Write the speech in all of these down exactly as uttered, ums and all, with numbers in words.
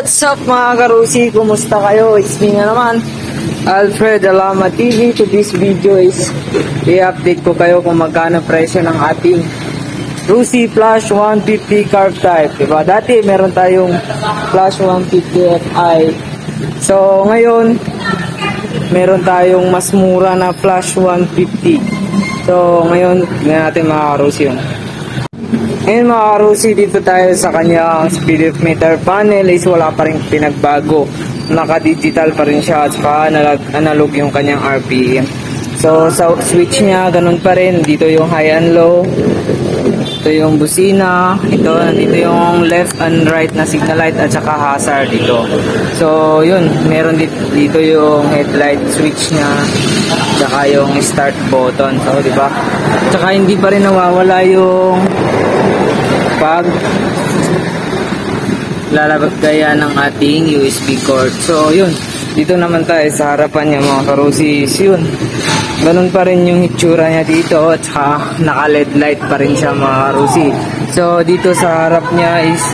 What's up mga karusi? Kumusta kayo? It's me nga naman, Alfred Alama T V. To this video is i-update ko kayo kung magkano presyo ng ating Rusi Flash one fifty carb type. Diba? Dati meron tayong Flash one fifty F I. So ngayon meron tayong mas mura na Flash one fifty. So ngayon tingnan natin mga karusi yun. Ngayon mga karusi, dito tayo sa kanyang speedometer panel is wala pa rin pinagbago. Naka-digital pa rin siya at saka analog, analog yung kanyang R P M. So sa switch niya, ganun pa rin. Dito yung high and low. Ito yung busina. Ito, dito yung left and right na signal light at saka hazard dito. So yun, meron dito, dito yung headlight switch niya. Saka yung start button. So diba? Saka hindi pa rin nawawala yung pag lalagyan ng ating U S B cord. So yun, dito naman tayo sa harapan niya mga karusis. Yun, ganun pa rin yung hitsura niya dito at saka naka L E D light pa rin siya mga karusi. So dito sa harap niya is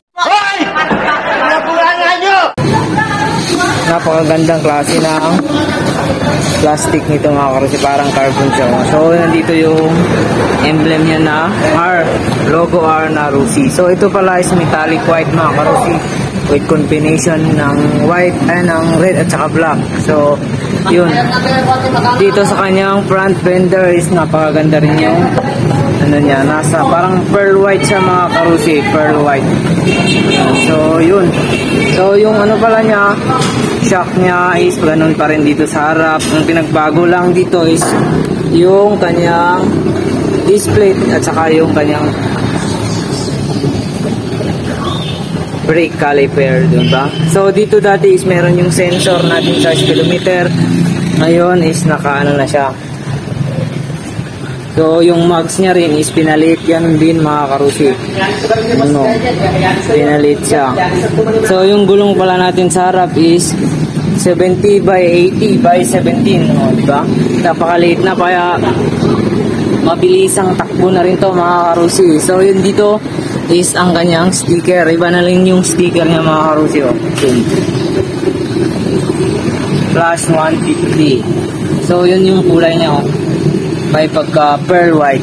napakagandang klase ng plastic nito mga karusi, parang carbon siya. So nandito yung emblem niya na R, logo R na Rusi. So ito pala is metallic white mga karusi, with combination ng white and ng red at saka black. So yun, dito sa kanyang front fender is napakaganda rin yung ano niya, nasa parang pearl white siya mga karusi, pearl white. So yun, so yung ano pala niya, shock niya is ganun pa rin dito sa harap. Ang pinagbago lang dito is yung kanyang display at saka yung kanyang brake caliper, diba? So dito dati is meron yung sensor natin sa speedometer. Ngayon is naka ano na siya. So yung mags niya rin is pinalit yan din mga karusi. Ano, pinalit siya. So yung gulong pala natin sa harap is seventy by eighty by seventeen, oh, diba? Napakaliit na, kaya mabilisang takbo na rin to mga karusi. So yun dito is ang kanyang sticker. Iba na lang yung sticker niya mga karusi, oh. Flash one fifty. So yun yung kulay niya, oh, may pagka pearl white.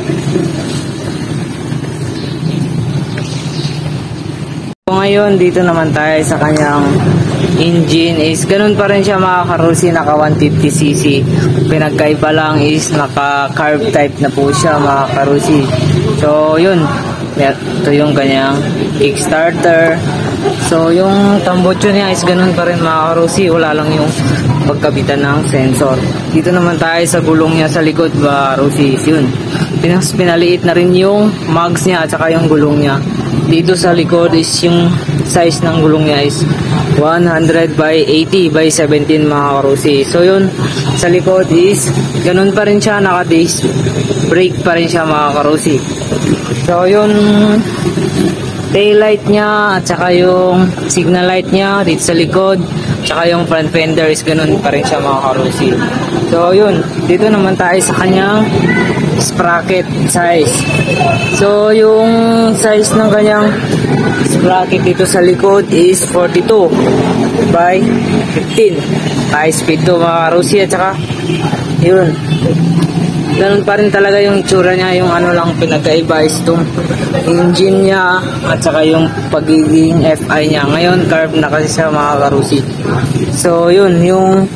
So ngayon dito naman tayo sa kanyang engine is ganun pa rin siya mga karusi, naka one fifty c c. Pinagkaiba lang is naka carb type na po siya mga karusi. So yun, ito yung kanyang kickstarter. So yung tambutso niya is ganun pa rin mga karusi, wala lang yung pagkabitan ng sensor. Dito naman tayo sa gulong niya sa likod mga karusi. Yun, Pinas, pinaliit na rin yung mags niya at saka yung gulong niya. Dito sa likod is yung size ng gulong niya is one hundred by eighty by seventeen mga karusi. So yun, sa likod is ganun pa rin siya, naka-disc brake pa rin siya mga karusi. So yun, tail light niya at saka yung signal light niya dito sa likod, tsaka yung front fender is ganun pa rin siya mga karusi. So yun, dito naman tayo sa kanyang sprocket size. So yung size ng kanyang sprocket dito sa likod is forty-two by fifteen. High speed to mga karusi at saka yun, ganun pa rin talaga yung itsura niya. Yung ano lang pinagkaiba is itong engine niya at saka yung pagiging F I niya. Ngayon carb na kasi siya mga karusi. So yun yung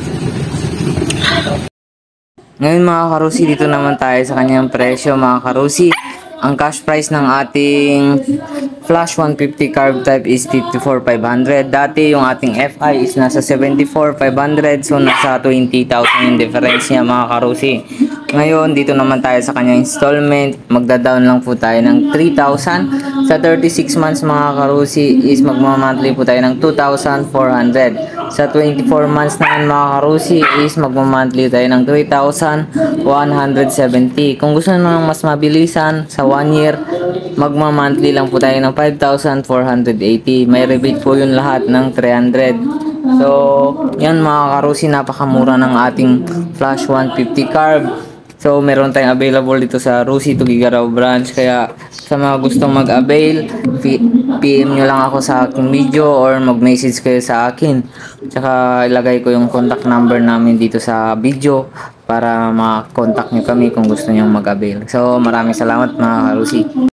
ngayon mga karusi, dito naman tayo sa kanyang presyo mga karusi. Ang cash price ng ating Flash one fifty carb type is fifty-four thousand five hundred. Dati yung ating F I is nasa seventy-four thousand five hundred. So nasa twenty thousand yung difference niya mga karusi. Ngayon dito naman tayo sa kanyang installment. Magda-down lang po tayo ng three thousand. Sa thirty-six months mga karusi is magma-monthly po tayo ng two thousand four hundred. Sa twenty-four months naman mga karusi is magma-monthly tayo ng three thousand one hundred seventy. Kung gusto nyo ng mas mabilisan, sa one year magma-monthly lang po tayo ng five thousand four hundred eighty. May rebate po yun lahat ng three hundred. So yan mga karusi, napakamura ng ating Flash one fifty carb. So, meron tayong available dito sa Rusi Tugigaraw branch. Kaya, sa mga gustong mag-avail, P- PM nyo lang ako sa aking video or mag-message kayo sa akin. Tsaka, ilagay ko yung contact number namin dito sa video para ma-contact nyo kami kung gusto nyo mag-avail. So, maraming salamat mga Rusi.